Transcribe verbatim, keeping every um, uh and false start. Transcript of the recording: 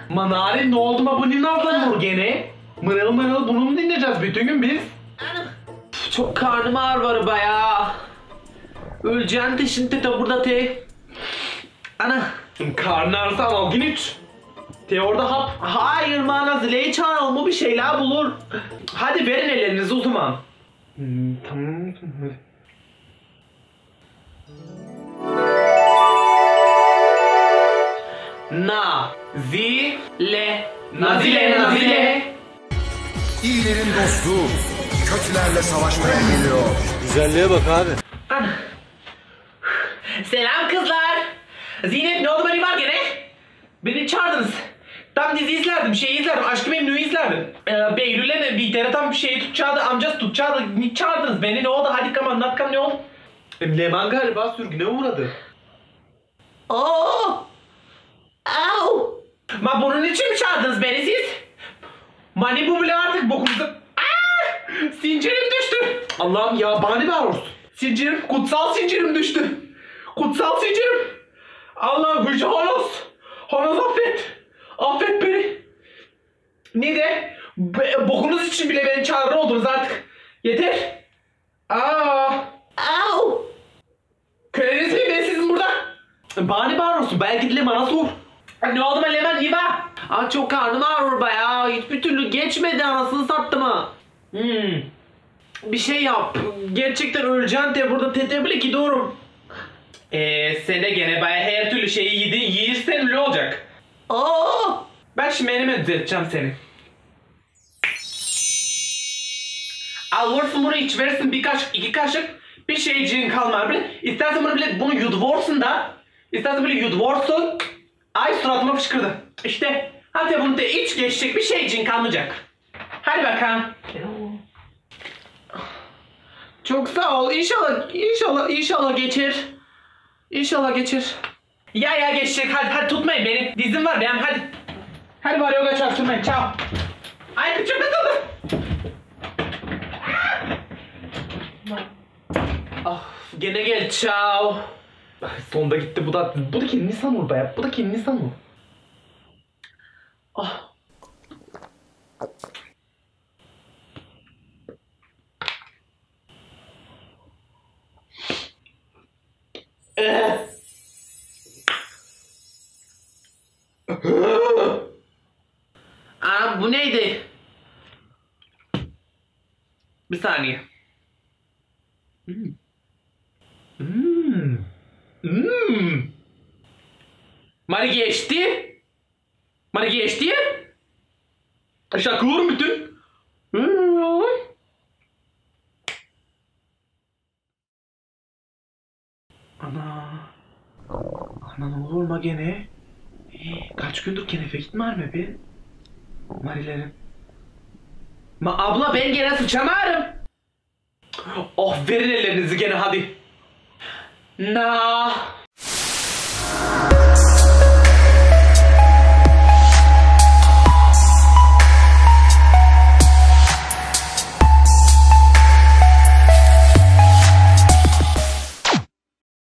Manari ne oldu ma bu ne yaptın gene? Mırıl mırıl bunu mu dinleyeceğiz bütün gün biz? Çok karnım ağır var bayağı. Öleceğim de şimdi de burada te. Ana. Karnı ağrısı al gün iç. Te orada hap. Hayır mana Zile'yi çağıralım o bir şeyler bulur. Hadi verin ellerinizi o zaman. Hmm, tamam. Na. Zi. Le. Nazile nazile. İyilerin dostu, kötülerle savaşmaya geliyor. Güzelliğe bak abi. Ana. Selam kızlar. Zinet ne oldu beni var gene? Beni çağırdınız. Tam dizi izlerdim, şey izlerdim, Aşk-ı Memnu'yu izlerdim. Ee, Behlül'e bir tane tam bir şey tutacaktı, amcası tutacaktı. Ne çağırdınız beni, ne oldu? Hadi kam anlat kam ne oldu? Leman galiba sürgüne uğradı. Oo! Au! Ma bunun için mi çağırdınız beni siz? Mani bu bile artık bokumuzda... Aa! Sincirim düştü. Allah'ım ya bani var olsun. Sincirim, kutsal sincirim düştü. Kutsal sincirim. Allah'ım gücü Honos. Honos affet. Affet beni. Ne de? Be, bokunuz için bile beni çağırır oldunuz artık. Yeter. Aa. Au. Köleniz miyim ben sizin burada? Bani var olsun belki de Leman'a sor. Ne oldu ben Leman iyi bak. Aa, çok karnım ağrır bayağı. Hiçbir türlü geçmedi anasını sattı mı? Hmm. Bir şey yap. Gerçekten öleceksin de burada tetebile gidiyorum. Eee sen de gene bayağı her türlü şeyi yedin, yiyirsen öyle olacak. Aa! Ben şimdi menüme düzelteceğim seni. Al vursun bunu iç verirsin bir kaşık, iki kaşık. Bir şeyciğin kalmar bile. İstersen bunu bile bunu yudvorsun da. İstersen böyle yudvorsun. Ay suratıma fışkırdı. İşte hadi bunu da iç geçecek bir şeyciğin kalmayacak. Hadi bakalım. Çok sağ ol. İnşallah, inşallah, inşallah geçer. İnşallah geçer. Ya ya geçecek. Hadi hadi tutmayın beni. Dizim var benim hadi. Hadi bari yoga çarptırmayın. Ciao. Ay küçük kızıldı. Ah gene gel. Ciao. Ay, sonunda gitti bu da. Bu da kendini sanır be. Bu da kendini sanır. Ah. Ee. Aa, bu neydi? Bir saniye. Hmm. Hmm. Hmm. Mari geçti. Mari geçti. Şakıyorum bütün. Hmm. Ana. Ana ne olur ma gene? Hey, kaç gündür kenefe gitmer mi be? Marilerin. Ma abla ben gene sıçamarım. Oh verin ellerinizi gene hadi. Na.